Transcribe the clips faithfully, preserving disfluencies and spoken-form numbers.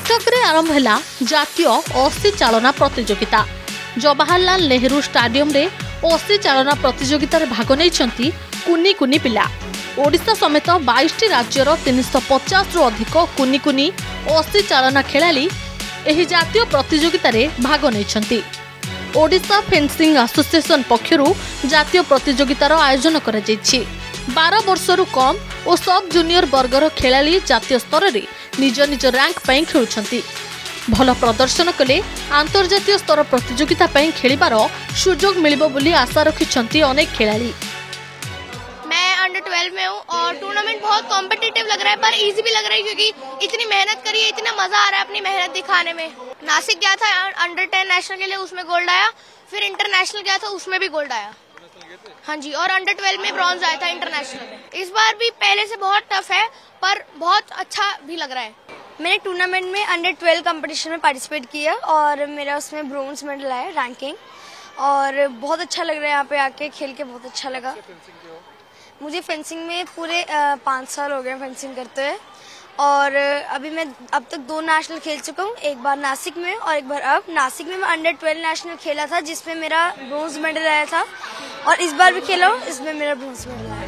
कटक रे आरंभ है जातीय अशी चालना प्रतियोगिता। जवाहरलाल नेहरू स्टाडियम रे अशी चालना प्रतियोगिता भाग नहीं कुनी कुनी पिला। ओडिशा समेत बाईस राज्यर तीन सौ पचास रु अधिक कुनी कुनी अशी चालना खेलाड़ी एही जातीय प्रतियोगिता भाग नहीं। ओडिशा फेंसिंग एसोसिएशन पक्षरु जातीय प्रतियोगितार आयोजन करा जायछि। बारह वर्षरु कम और सब जूनियर वर्गर खेलाड़ी जातीय स्तर में निज निज रैंक पाई खेलुछंती। भल प्रदर्शन कले आंतर्जातीय स्तर प्रतियोगिता पाई खेलिबार सुजोग मिलिबो बोली आशा रखिछंती अनेक खिलाड़ी। मैं अंडर ट्वेल्व में हूँ और टूर्नामेंट बहुत कॉम्पिटिटिव लग रहा है पर इजी भी लग रहा है क्योंकि इतनी मेहनत करी है, इतना मजा आ रहा है अपनी मेहनत दिखाने में। नासिक गया था अंडर टेन नेशनल के लिए, उसमें गोल्ड आया, फिर इंटरनेशनल गया था उसमें भी गोल्ड आया। हाँ जी, और अंडर ट्वेल्व में ब्रॉन्ज आया था इंटरनेशनल में। इस बार भी पहले से बहुत टफ है पर बहुत अच्छा भी लग रहा है। मैंने टूर्नामेंट में अंडर ट्वेल्व कंपटीशन में पार्टिसिपेट किया और मेरा उसमें ब्रोंज मेडल आया रैंकिंग, और बहुत अच्छा लग रहा है यहाँ पे आके खेल के, बहुत अच्छा लगा। मुझे फेंसिंग में पूरे पाँच साल हो गए फेंसिंग करते हुए, और अभी मैं अब तक दो नेशनल खेल चुका हूँ, एक बार नासिक में और एक बार अब नासिक में मैं अंडर ट्वेल्व नेशनल खेला था जिसमें मेरा ब्रोंज मेडल आया था, और इस बार भी खेला हूँ इसमें मेरा ब्रोंज मेडल आया।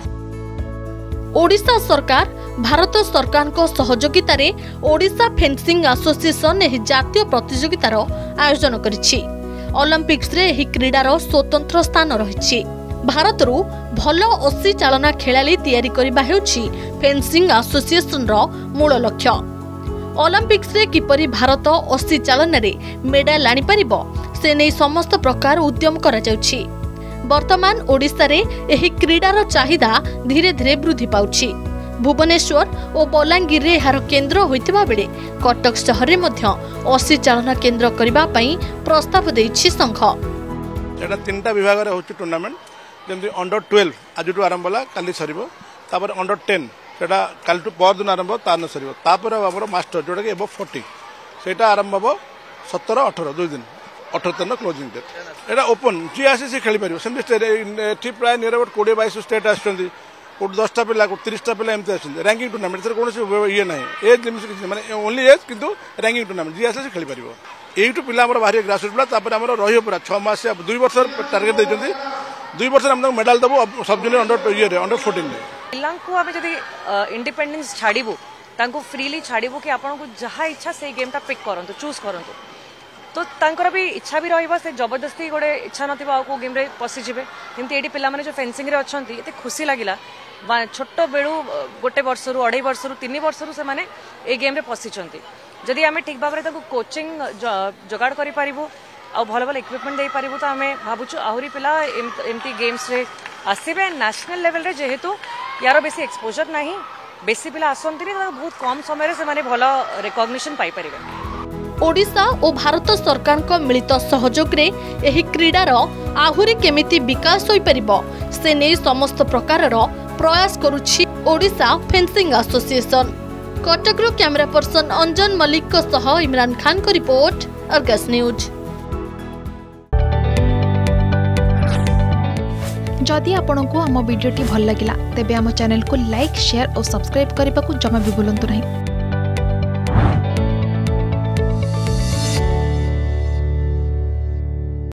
ओडिशा सरकार भारत सरकार को सहयोगिता रे ओडिशा फेंसिंग एसोसिएशन एही जातीय प्रतियोगितार आयोजन करिछि। ओलंपिक्स रे एही क्रीडार स्वतंत्र स्थान रहिछि। भारतरू भल अशी चालना खेलाड़ी तैयारी करबा हेउछि फेंसिंग एसोसिएशन रो मूल लक्ष्य। ओलंपिक्स रे किपरि भारत अशी चालना रे मेडल आनि परिबो से नै समस्त प्रकार उद्यम करा जाउछि। वर्तमान ओडिशा रे एही क्रीडार चाहिदा धीरे धीरे वृद्धि पाउछि। भुवनेश्वर और बलांगीर रे एहार केन्द्र होइतिबा बेले कटक शहर रे मध्य अशी चालना केन्द्र करबा पई प्रस्ताव दैछि संघ। एटा तीनटा विभाग रे होछि टूर्नामेंट, जेमति अंडर ट्वेल्व आज आरंभ होला काली सरीबो, तापर अंडर टेन सेटा काल टू पर दिन आरंभ तान सरीबो, तापर हमर मास्टर जोटा के एबो चालीस सेटा आरंभ हो सत्रह अठारह दुई दिन अठारह दिन क्लोजिंग डेट। एटा ओपन जी आसी से खेली परिबो। सेमति एठी प्राय नियर अबाउट बीस बाईस स्टेट आछंती, कोट दस टा पिला कोट तीस टा पिला एमते आछंती। रैंकिंग टूर्नामेंट सर कोनोसी ये नाही, एज लिमिट किछि माने ओनली एज किंतु रैंकिंग टूर्नामेंट जी आसी से खेली परिबो। एइटू पिला हमर बाहरी ग्रासरूट पिला, तापर हमर रहियो पूरा छह मास से दुई वर्ष टारगेट दैछंती। दुई वर्ष हम मेडल देबो सब जूनियर अंडर ये रे अंडर चौदह रे। पिलां को आबे जदी इंडिपेंडेंस छाड़ीबो तांको फ्रीली छाड़ीबो कि आपन को जहा इच्छा से गेमटा पिक करंतु चूज करंतु, तो तांकर भी इच्छा भी रहिबा से जबरदस्ती गोटे इच्छा नथिबा आ को गेम रे पसि जिवे। किंतु एडी पिला माने जो फेंसिंग रे अछंती एते खुशी लागिला। छोट बेळू गोटे वर्ष रु अढ़ाई वर्ष रु तीन वर्ष रु से माने ए गेम रे पसिचंती। जदी आमे ठीक भाबरे ताको कोचिंग जोगाड़ करि पारिबो आ भल भल इक्विपमेंट दे पारिबो, तो आमे भाबुछु आहुरी पिला एमती गेम्स रे आसीबे। नेशनल लेवल रे जेहेतु यार बेसी एक्सपोजर नाही, बेसी पिला आसंती रे बहुत कम समय रे से माने भल रिकॉग्निशन पाई परिबे। ओडिशा और भारत सरकार को मिलित सहयोग रे एही क्रीडार आहुरी केमिति विकास होई परिबो से नै समस्त प्रकार प्रयास करुछि ओडिशा फेंसिंग एसोसिएशन। कटकरू कैमरा पर्सन अंजन मलिक को सह इमरान खान को रिपोर्ट, अर्गस न्यूज। जदि आपंक आम भिडी भल लगा तेब आम चैनल को लाइक शेयर और सब्सक्राइब करने को जमा भी भूलु नहीं।